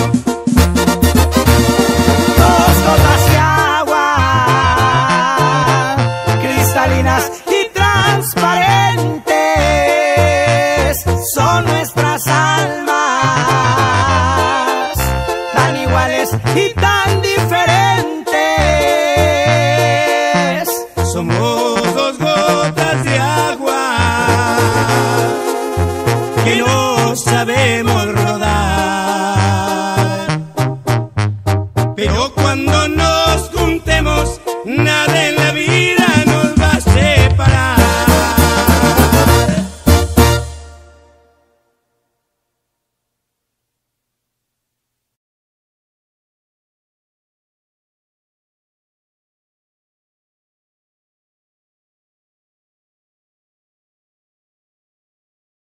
Dos gotas de agua, cristalinas y transparentes, son nuestras almas, tan iguales y tan diferentes. Somos dos gotas de agua que no sabemos rodar.